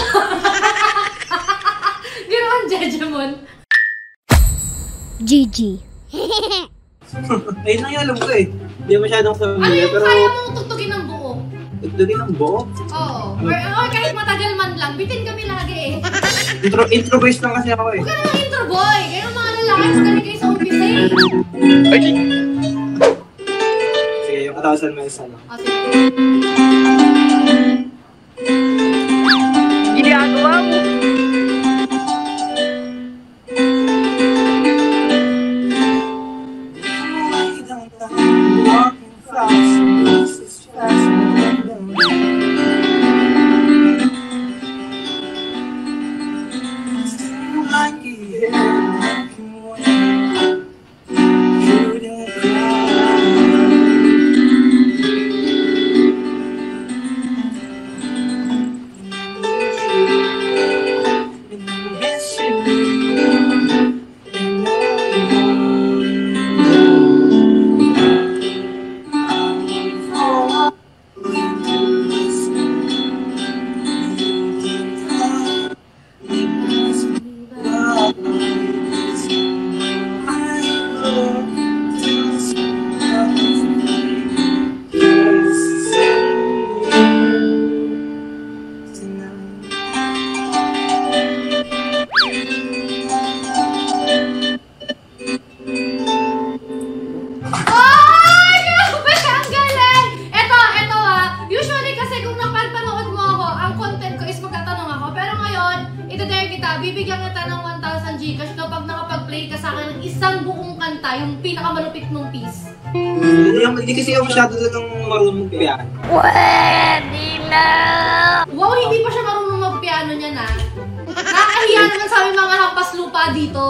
Ganoon, Jejemon. GG. Ayun lang yung alam ko eh. Hindi masyadong Ano familiar, yung pero... kaya mong tugtugin ng buo? Tugtugin ng buo? Oo. Or kahit matagal man lang, bitin kami lagi eh. Intro voice lang kasi ako eh. Huwag ka naman intro boy. Kayo mga lalaki, galing kayo sa umpisa eh. Sige, yung 1,000 miles na lang. O, sige. Ginagawa mo. Bibigyan kita ng 1,000 Gcash kapag nakapag-play ka sa akin ng isang buong kanta, yung pinakamalupit mong piece. Hindi kasi ako masyado lang marunong mag-piano. Pwede na! Wow, hindi pa siya marunong mag-piano niya na. Nakakahiya naman sa aming mga hampas lupa dito.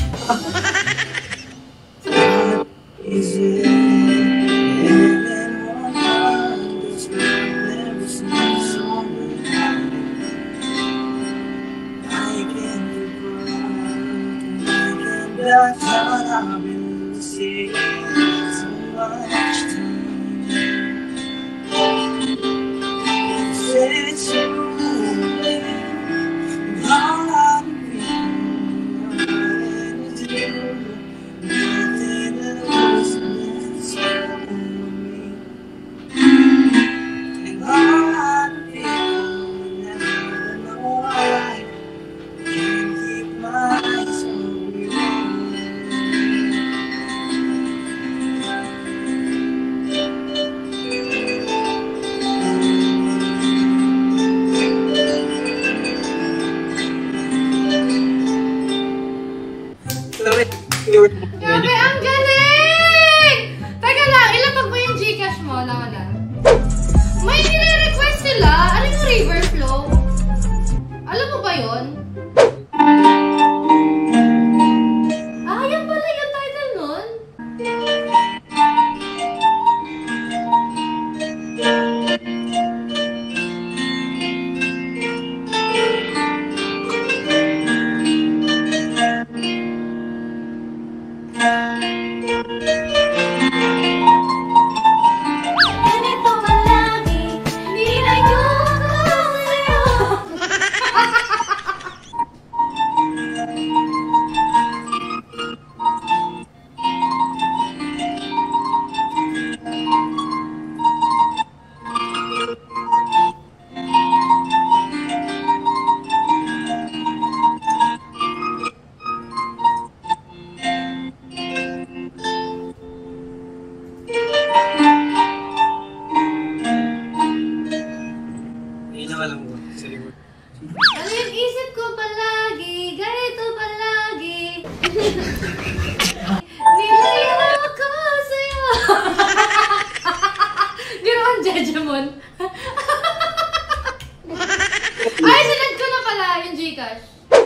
That's what I've been seeing so much time. Said it's you, and all I've been is you. Nothing else is me. And all I've been, I don't know why. Can't keep my eyes on you. Grabe, ang galing! Teka lang, ilapag mo yung Gcash mo lang na. May nire-request sila. Ano yung river flow? Alam mo ba yun? Ah, yan pala yung title nun. Ganito ka lagi, nilayo ko sa'yo. Hindi na alam ko. Sorry mo. Ano yung isip ko palagi, ganito palagi. Nilayo ko sa'yo. Ganoon, Jejemon. Ay, sinad ko na pala yung Gcash.